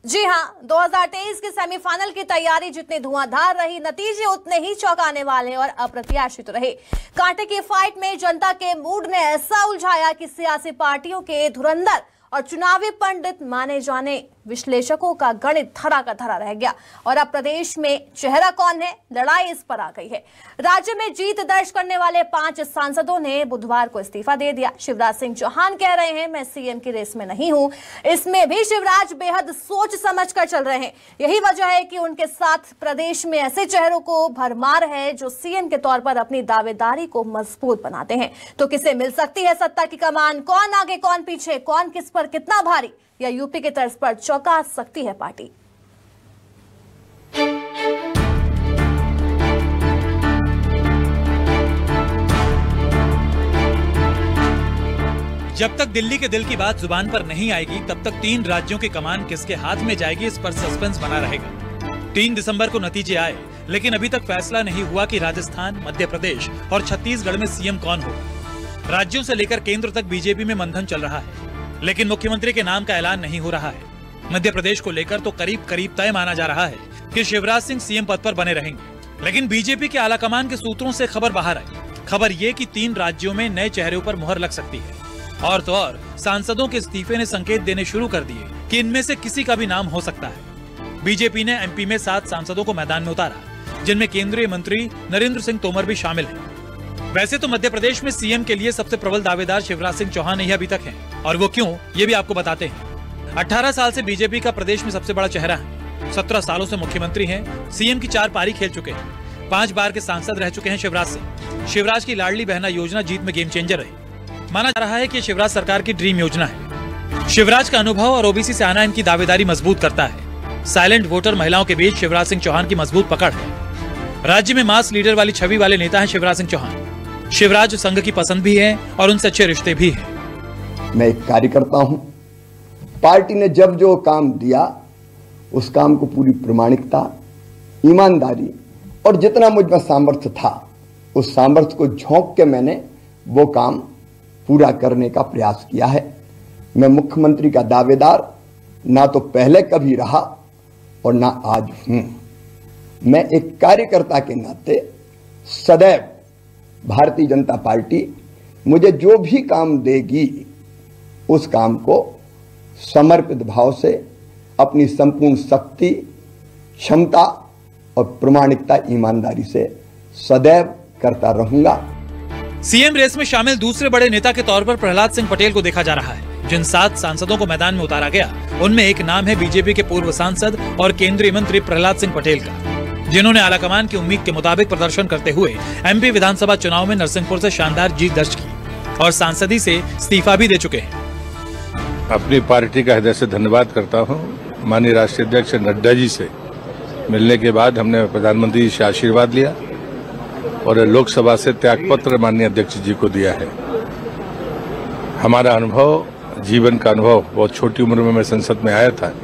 जी हां, 2023 के सेमीफाइनल की तैयारी जितनी धुआंधार रही, नतीजे उतने ही चौंकाने वाले और अप्रत्याशित रहे। कांटे की फाइट में जनता के मूड ने ऐसा उलझाया कि सियासी पार्टियों के धुरंधर और चुनावी पंडित माने जाने विश्लेषकों का गणित धरा का धरा रह गया। और अब प्रदेश में चेहरा कौन है, लड़ाई इस पर आ गई है। राज्य में जीत दर्ज करने वाले 5 सांसदों ने बुधवार को इस्तीफा दे दिया। शिवराज सिंह चौहान कह रहे हैं, मैं सीएम की रेस में नहीं हूं। इसमें भी शिवराज बेहद सोच समझ कर चल रहे हैं। यही वजह है कि उनके साथ प्रदेश में ऐसे चेहरों को भरमार है जो सीएम के तौर पर अपनी दावेदारी को मजबूत बनाते हैं। तो किसे मिल सकती है सत्ता की कमान? कौन आगे, कौन पीछे, कौन किस पर कितना भारी, या यूपी के तर्ज पर चौंका सकती है पार्टी? जब तक दिल्ली के दिल की बात जुबान पर नहीं आएगी, तब तक 3 राज्यों की कमान किसके हाथ में जाएगी, इस पर सस्पेंस बना रहेगा। 3 दिसंबर को नतीजे आए, लेकिन अभी तक फैसला नहीं हुआ कि राजस्थान, मध्य प्रदेश और छत्तीसगढ़ में सीएम कौन होगा। राज्यों से लेकर केंद्र तक बीजेपी में मंथन चल रहा है, लेकिन मुख्यमंत्री के नाम का ऐलान नहीं हो रहा है। मध्य प्रदेश को लेकर तो करीब करीब तय माना जा रहा है कि शिवराज सिंह सीएम पद पर बने रहेंगे, लेकिन बीजेपी के आलाकमान के सूत्रों से खबर बाहर आई। खबर ये कि 3 राज्यों में नए चेहरों पर मुहर लग सकती है। और तो और सांसदों के इस्तीफे ने संकेत देने शुरू कर दिए कि इनमें से किसी का भी नाम हो सकता है। बीजेपी ने एमपी में 7 सांसदों को मैदान में उतारा, जिनमें केंद्रीय मंत्री नरेंद्र सिंह तोमर भी शामिल हैं। वैसे तो मध्य प्रदेश में सीएम के लिए सबसे प्रबल दावेदार शिवराज सिंह चौहान ही अभी तक हैं, और वो क्यों, ये भी आपको बताते हैं। 18 साल से बीजेपी का प्रदेश में सबसे बड़ा चेहरा है। 17 सालों से मुख्यमंत्री हैं, सीएम की 4 पारी खेल चुके हैं, 5 बार के सांसद रह चुके हैं शिवराज सिंह। शिवराज की लाडली बहना योजना जीत में गेम चेंजर रही। माना जा रहा है कि शिवराज सरकार की ड्रीम योजना है। शिवराज का अनुभव और ओबीसी से आना इनकी दावेदारी मजबूत करता है। साइलेंट वोटर महिलाओं के बीच शिवराज सिंह चौहान की मजबूत पकड़ है। राज्य में मास लीडर वाली छवि वाले नेता हैं शिवराज सिंह चौहान। शिवराज संघ की पसंद भी है और उनसे अच्छे रिश्ते भी हैं। मैं एक कार्यकर्ता हूं। पार्टी ने जब जो काम दिया, उस काम को पूरी प्रामाणिकता, ईमानदारी और जितना मुझ में सामर्थ्य था, उस सामर्थ्य को झोंक के मैंने वो काम पूरा करने का प्रयास किया है। मैं मुख्यमंत्री का दावेदार ना तो पहले कभी रहा और ना आज हूं। मैं एक कार्यकर्ता के नाते सदैव भारतीय जनता पार्टी मुझे जो भी काम देगी, उस काम को समर्पित भाव से अपनी संपूर्ण शक्ति, क्षमता और प्रामाणिकता, ईमानदारी से सदैव करता रहूंगा। सीएम रेस में शामिल दूसरे बड़े नेता के तौर पर प्रहलाद सिंह पटेल को देखा जा रहा है। जिन 7 सांसदों को मैदान में उतारा गया, उनमें एक नाम है बीजेपी के पूर्व सांसद और केंद्रीय मंत्री प्रहलाद सिंह पटेल का, जिन्होंने आलाकमान की उम्मीद के मुताबिक प्रदर्शन करते हुए एमपी विधानसभा चुनाव में नरसिंहपुर से शानदार जीत दर्ज की और सांसदी से इस्तीफा भी दे चुके हैं। अपनी पार्टी का हृदय से धन्यवाद करता हूं। माननीय राष्ट्रीय अध्यक्ष नड्डा जी से मिलने के बाद हमने प्रधानमंत्री जी से आशीर्वाद लिया और लोकसभा से त्यागपत्र माननीय अध्यक्ष जी को दिया है। हमारा अनुभव, जीवन का अनुभव, बहुत छोटी उम्र में मैं संसद में आया था।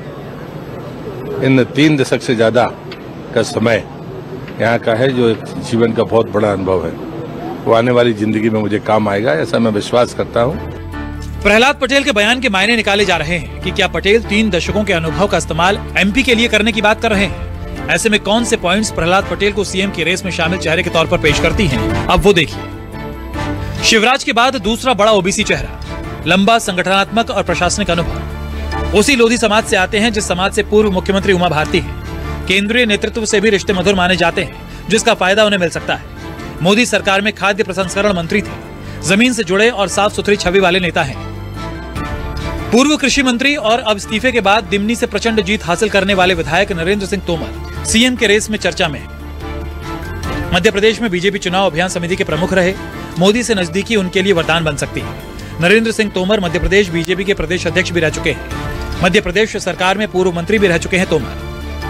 इन 3 दशक से ज्यादा का समय यहाँ का है, जो एक जीवन का बहुत बड़ा अनुभव है। वो आने वाली जिंदगी में मुझे काम आएगा, ऐसा मैं विश्वास करता हूँ। प्रहलाद पटेल के बयान के मायने निकाले जा रहे हैं कि क्या पटेल 3 दशकों के अनुभव का इस्तेमाल एमपी के लिए करने की बात कर रहे हैं। ऐसे में कौन से पॉइंट्स प्रहलाद पटेल को सीएम की रेस में शामिल चेहरे के तौर पर पेश करती हैं, अब वो देखिए। शिवराज के बाद दूसरा बड़ा ओबीसी चेहरा, लंबा संगठनात्मक और प्रशासनिक अनुभव। उसी लोधी समाज से आते हैं जिस समाज से पूर्व मुख्यमंत्री उमा भारती है। केंद्रीय नेतृत्व से भी रिश्ते मधुर माने जाते हैं, जिसका फायदा उन्हें मिल सकता है। मोदी सरकार में खाद्य प्रसंस्करण मंत्री थे। जमीन से जुड़े और साफ सुथरी छवि वाले नेता हैं। पूर्व कृषि मंत्री और अब इस्तीफे के बाद दिमनी से प्रचंड जीत हासिल करने वाले विधायक नरेंद्र सिंह तोमर सीएम के रेस में चर्चा में है। मध्य प्रदेश में बीजेपी चुनाव अभियान समिति के प्रमुख रहे। मोदी से नजदीकी उनके लिए वरदान बन सकती है। नरेंद्र सिंह तोमर मध्य प्रदेश बीजेपी के प्रदेश अध्यक्ष भी रह चुके हैं। मध्य प्रदेश सरकार में पूर्व मंत्री भी रह चुके हैं तोमर।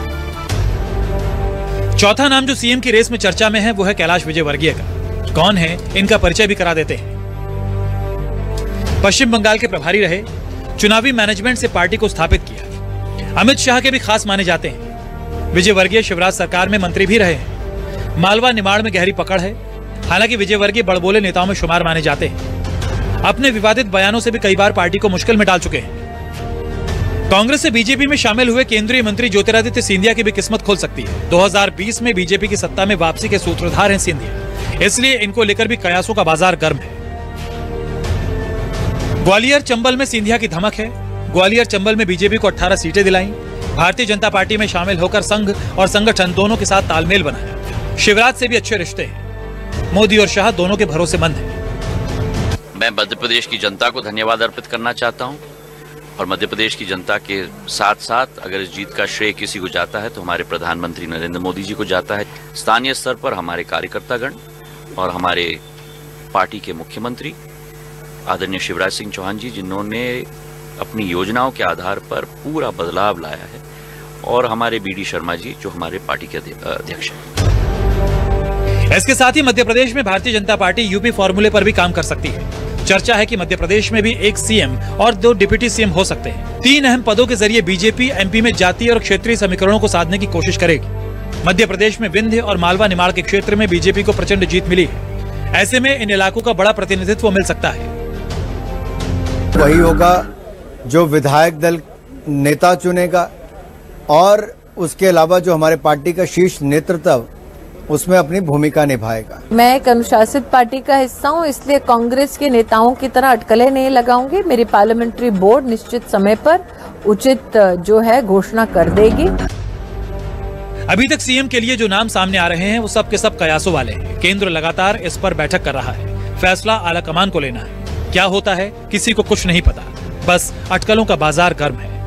चौथा नाम जो सीएम की रेस में चर्चा में है, वो है कैलाश विजयवर्गीय का। कौन है, इनका परिचय भी करा देते हैं। पश्चिम बंगाल के प्रभारी रहे, चुनावी मैनेजमेंट से पार्टी को स्थापित किया। अमित शाह के भी खास माने जाते हैं। विजयवर्गीय शिवराज सरकार में मंत्री भी रहे हैं। मालवा निमाड़ में गहरी पकड़ है। हालांकि विजयवर्गीय बड़बोले नेताओं में शुमार माने जाते हैं। अपने विवादित बयानों से भी कई बार पार्टी को मुश्किल में डाल चुके हैं। कांग्रेस से बीजेपी में शामिल हुए केंद्रीय मंत्री ज्योतिरादित्य सिंधिया की भी किस्मत खुल सकती है। 2020 में बीजेपी की सत्ता में वापसी के सूत्रधार हैं सिंधिया, इसलिए इनको लेकर भी कयासों का बाजार गर्म है। ग्वालियर चंबल में सिंधिया की धमक है। ग्वालियर चंबल में बीजेपी को 18 सीटें दिलाई। भारतीय जनता पार्टी में शामिल होकर संघ और संगठन दोनों के साथ तालमेल बनाया। शिवराज से भी अच्छे रिश्ते हैं। मोदी और शाह दोनों के भरोसेमंद हैं। मैं मध्य प्रदेश की जनता को धन्यवाद अर्पित करना चाहता हूं और मध्य प्रदेश की जनता के साथ साथ अगर इस जीत का श्रेय किसी को जाता है तो हमारे प्रधानमंत्री नरेंद्र मोदी जी को जाता है। स्थानीय स्तर पर हमारे कार्यकर्तागण और हमारे पार्टी के मुख्यमंत्री आदरणीय शिवराज सिंह चौहान जी, जिन्होंने अपनी योजनाओं के आधार पर पूरा बदलाव लाया है, और हमारे बीडी शर्मा जी जो हमारे पार्टी के अध्यक्ष हैं। इसके साथ ही मध्य प्रदेश में भारतीय जनता पार्टी यूपी फॉर्मूले पर भी काम कर सकती है। चर्चा है कि मध्य प्रदेश में भी एक सीएम और 2 डिप्टी सीएम हो सकते हैं। 3 अहम पदों के जरिए बीजेपी एमपी में जातीय और क्षेत्रीय समीकरणों को साधने की कोशिश करेगी। मध्य प्रदेश में विंध्य और मालवा निमाड़ के क्षेत्र में बीजेपी को प्रचंड जीत मिली है। ऐसे में इन इलाकों का बड़ा प्रतिनिधित्व मिल सकता है। वही होगा जो विधायक दल नेता चुनेगा, और उसके अलावा जो हमारे पार्टी का शीर्ष नेतृत्व उसमें अपनी भूमिका निभाएगा। मैं एक अनुशासित पार्टी का हिस्सा हूं, इसलिए कांग्रेस के नेताओं की तरह अटकलें नहीं लगाऊंगी। मेरी पार्लियामेंट्री बोर्ड निश्चित समय पर उचित जो है घोषणा कर देगी। अभी तक सीएम के लिए जो नाम सामने आ रहे हैं वो सब के सब कयासों वाले हैं। केंद्र लगातार इस पर बैठक कर रहा है। फैसला आला कमान को लेना है। क्या होता है किसी को कुछ नहीं पता, बस अटकलों का बाजार गर्म है।